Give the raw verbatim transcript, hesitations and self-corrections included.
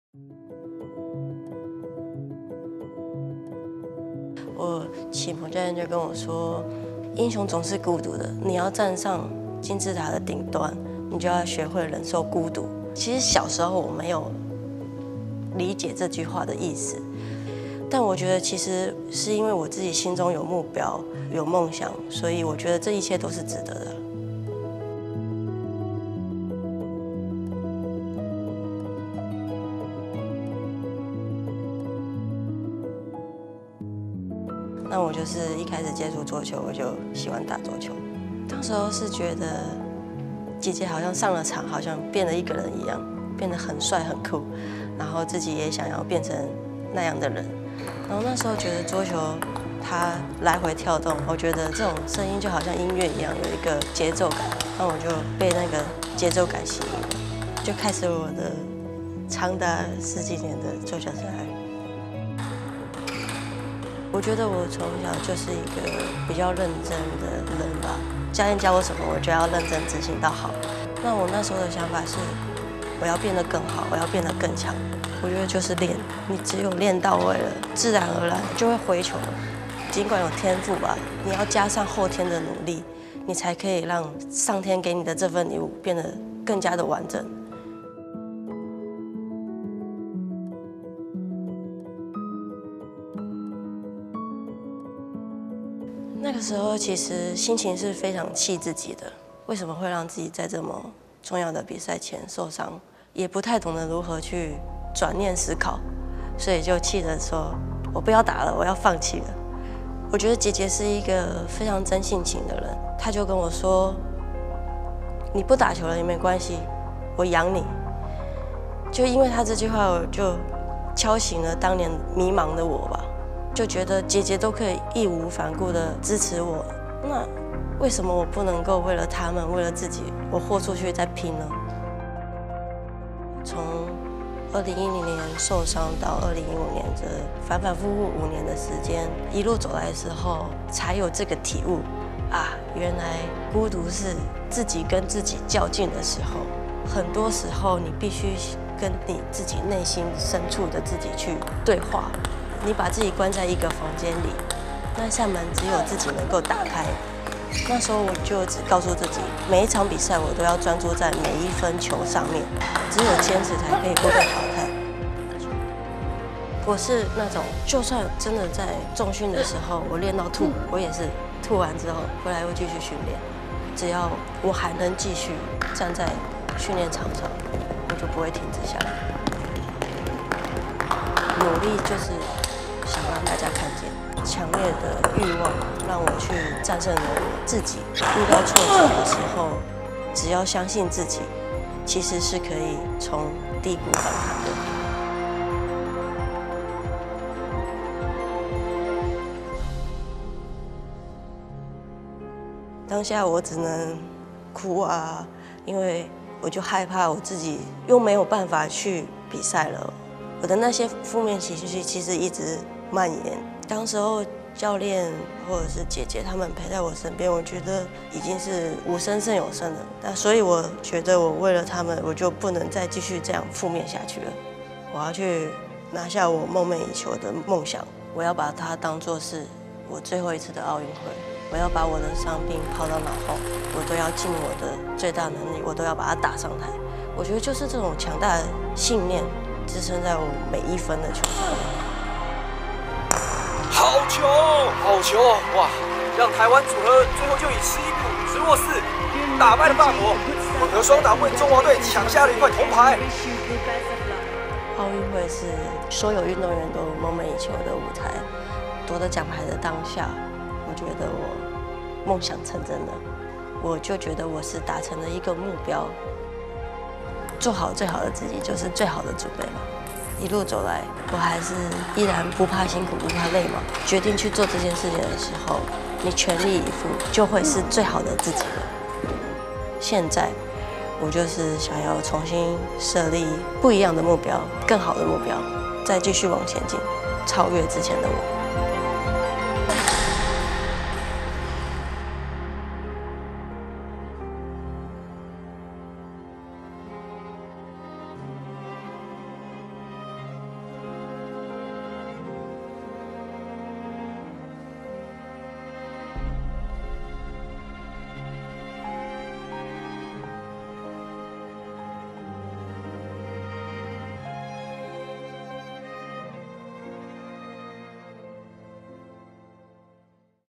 我启蒙教练就跟我说，英雄总是孤独的，你要站上金字塔的顶端，你就要学会忍受孤独。其实小时候我没有理解这句话的意思，但我觉得其实是因为我自己心中有目标、有梦想，所以我觉得这一切都是值得的。那我就是一开始接触桌球，我就喜欢打桌球。当时候是觉得姐姐好像上了场，好像变了一个人一样，变得很帅很酷，然后自己也想要变成那样的人。然后那时候觉得桌球它来回跳动，我觉得这种声音就好像音乐一样，有一个节奏感，那我就被那个节奏感吸引了，就开始我的长达十几年的桌球生涯。我觉得我从小就是一个比较认真的人吧，教练教我什么，我就要认真执行到好。那我那时候的想法是，我要变得更好，我要变得更强。我觉得就是练，你只有练到位了，自然而然就会回球了。尽管有天赋吧，你要加上后天的努力，你才可以让上天给你的这份礼物变得更加的完整。那个时候其实心情是非常气自己的，为什么会让自己在这么重要的比赛前受伤？也不太懂得如何去转念思考，所以就气着说：“我不要打了，我要放弃了。”我觉得姐姐是一个非常真性情的人，她就跟我说：“你不打球了也没关系，我养你。”就因为她这句话，我就敲醒了当年迷茫的我吧。就觉得姐姐都可以义无反顾地支持我，那为什么我不能够为了他们，为了自己，我豁出去再拼呢？从二零一零年受伤到二零一五年，这反反复复五年的时间，一路走来的时候，才有这个体悟啊，原来孤独是自己跟自己较劲的时候，很多时候你必须跟你自己内心深处的自己去对话。你把自己关在一个房间里，那扇门只有自己能够打开。那时候我就只告诉自己，每一场比赛我都要专注在每一分球上面，只有坚持才可以不被淘汰。我是那种，就算真的在重训的时候我练到吐，我也是吐完之后回来又继续训练。只要我还能继续站在训练场上，我就不会停止下来。努力就是想让大家看见，强烈的欲望让我去战胜了我自己。遇到挫折的时候，只要相信自己，其实是可以从低谷反弹的。当下我只能哭啊，因为我就害怕我自己又没有办法去比赛了。我的那些负面情绪其实一直蔓延。当时候教练或者是姐姐他们陪在我身边，我觉得已经是无声胜有声了。那所以我觉得我为了他们，我就不能再继续这样负面下去了。我要去拿下我梦寐以求的梦想，我要把它当作是我最后一次的奥运会。我要把我的伤病抛到脑后，我都要尽我的最大能力，我都要把它打上台。我觉得就是这种强大的信念支撑在我每一分的球上。 好球，好球！哇，让台湾组合最后就以十一比五直落四打败了法国，混合双打为中华队抢下了一块铜牌。 奥运会是所有运动员都梦寐以求的舞台，夺得奖牌的当下，我觉得我梦想成真了，我就觉得我是达成了一个目标。做好最好的自己，就是最好的准备嘛。一路走来，我还是依然不怕辛苦，不怕累嘛。决定去做这件事情的时候，你全力以赴，就会是最好的自己了。现在，我就是想要重新设立不一样的目标，更好的目标，再继续往前进，超越之前的我。